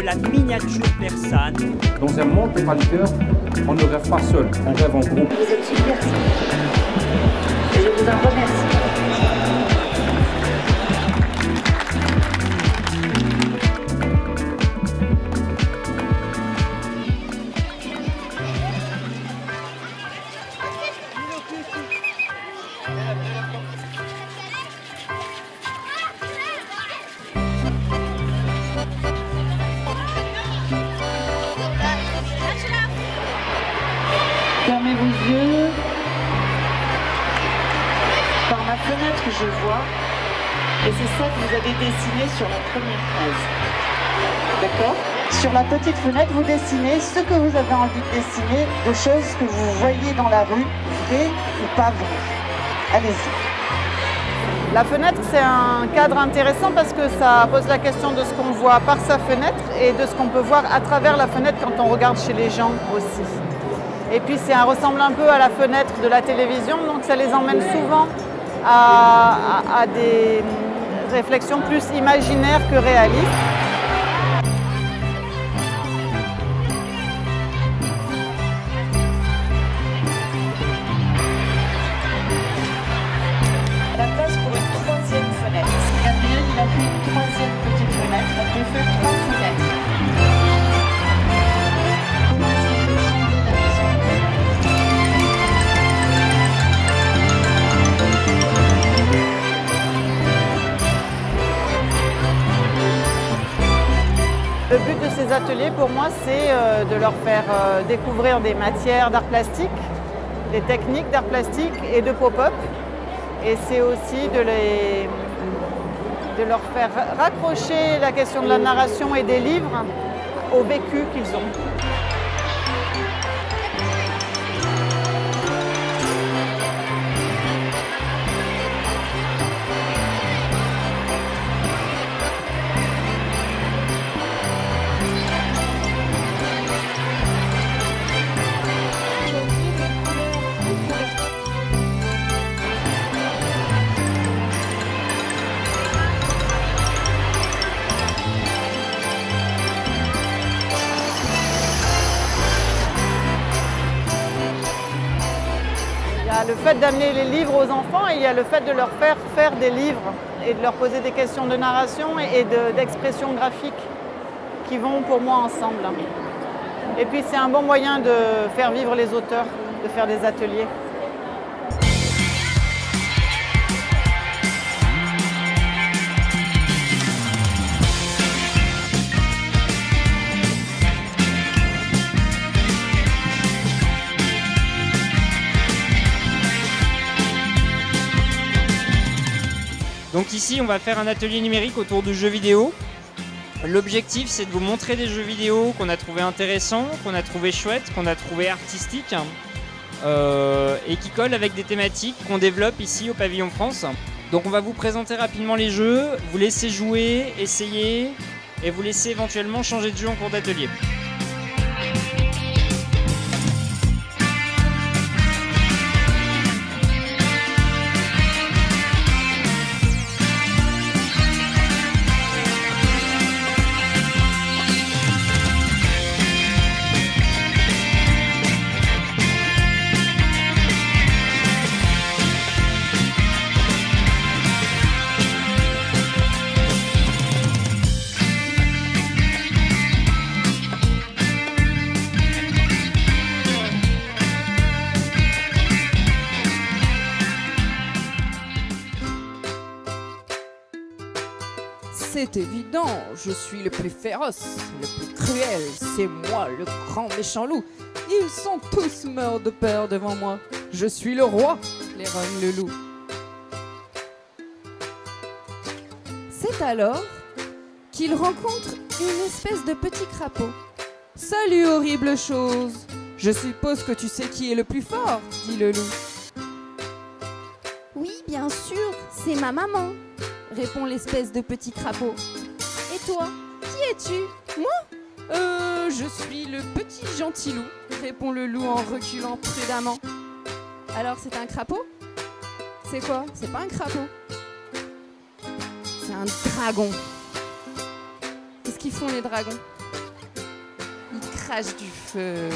la miniature persane. Dans un monde totalitaire, on ne rêve pas seul, on rêve en groupe. Vous êtes super. Et je vous en remercie. Fermez vos yeux. Par ma fenêtre, je vois. Et c'est ça que vous avez dessiné sur la première phrase. D'accord? Sur la petite fenêtre, vous dessinez ce que vous avez envie de dessiner, de choses que vous voyez dans la rue, vraies ou pas vraies. Allez-y. La fenêtre, c'est un cadre intéressant parce que ça pose la question de ce qu'on voit par sa fenêtre et de ce qu'on peut voir à travers la fenêtre quand on regarde chez les gens aussi. Et puis ça ressemble un peu à la fenêtre de la télévision, donc ça les emmène souvent à des réflexions plus imaginaires que réalistes. La place pour une troisième fenêtre. Gabriel, il a fait une troisième petite fenêtre. On peut faire 3 fenêtres. Le but de ces ateliers, pour moi, c'est de leur faire découvrir des matières d'art plastique, des techniques d'art plastique et de pop-up. Et c'est aussi de leur faire raccrocher la question de la narration et des livres au vécu qu'ils ont. Il y a le fait d'amener les livres aux enfants et il y a le fait de leur faire des livres et de leur poser des questions de narration et d'expression graphique qui vont pour moi ensemble. Et puis c'est un bon moyen de faire vivre les auteurs, de faire des ateliers. Donc ici, on va faire un atelier numérique autour du jeu vidéo. L'objectif, c'est de vous montrer des jeux vidéo qu'on a trouvé intéressants, qu'on a trouvé chouettes, qu'on a trouvé artistiques et qui collent avec des thématiques qu'on développe ici au Pavillon France. Donc on va vous présenter rapidement les jeux, vous laisser jouer, essayer et vous laisser éventuellement changer de jeu en cours d'atelier. C'est évident, je suis le plus féroce, le plus cruel, c'est moi le grand méchant loup. Ils sont tous morts de peur devant moi. Je suis le roi, claironne le loup. C'est alors qu'il rencontre une espèce de petit crapaud. Salut horrible chose, je suppose que tu sais qui est le plus fort, dit le loup. Oui, bien sûr, c'est ma maman, répond l'espèce de petit crapaud. Et toi, qui es-tu? Moi? Je suis le petit gentil loup, répond le loup en reculant prudemment. Alors c'est un crapaud? C'est quoi? C'est pas un crapaud. C'est un dragon. Qu'est-ce qu'ils font les dragons? crache du feu.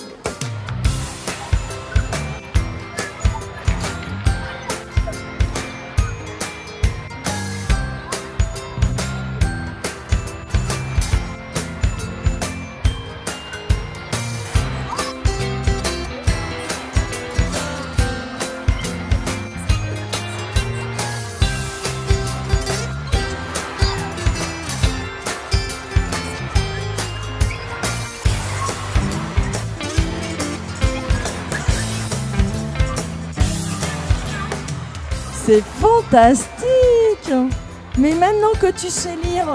C'est fantastique! Mais maintenant que tu sais lire,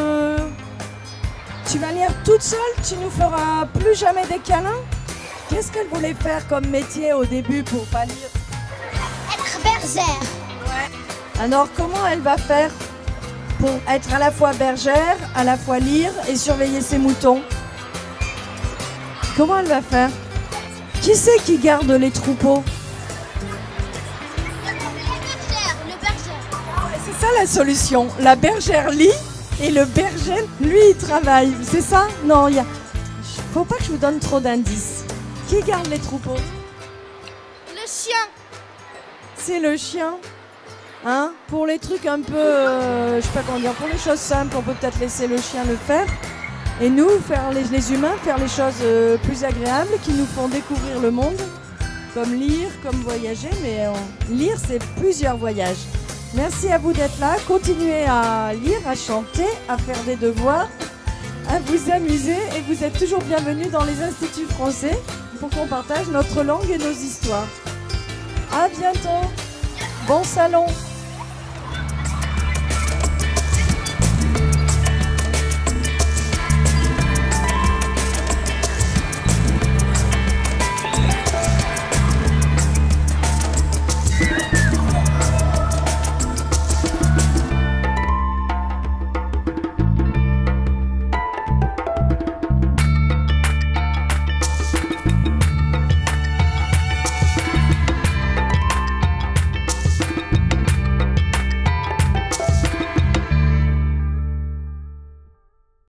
tu vas lire toute seule? Tu nous feras plus jamais des câlins? Qu'est-ce qu'elle voulait faire comme métier au début pour pas lire? Être bergère. Ouais. Alors comment elle va faire pour être à la fois bergère, à la fois lire et surveiller ses moutons? Comment elle va faire? Qui c'est qui garde les troupeaux? C'est ça la solution. La bergère lit et le berger, lui, il travaille. C'est ça? Non, faut pas que je vous donne trop d'indices. Qui garde les troupeaux? Le chien. C'est le chien. Hein? Pour les trucs un peu, je sais pas comment dire, pour les choses simples, on peut peut-être laisser le chien le faire. Et nous, faire les humains, faire les choses plus agréables qui nous font découvrir le monde. Comme lire, comme voyager, mais lire, c'est plusieurs voyages. Merci à vous d'être là. Continuez à lire, à chanter, à faire des devoirs, à vous amuser. Et vous êtes toujours bienvenus dans les instituts français pour qu'on partage notre langue et nos histoires. À bientôt. Bon salon.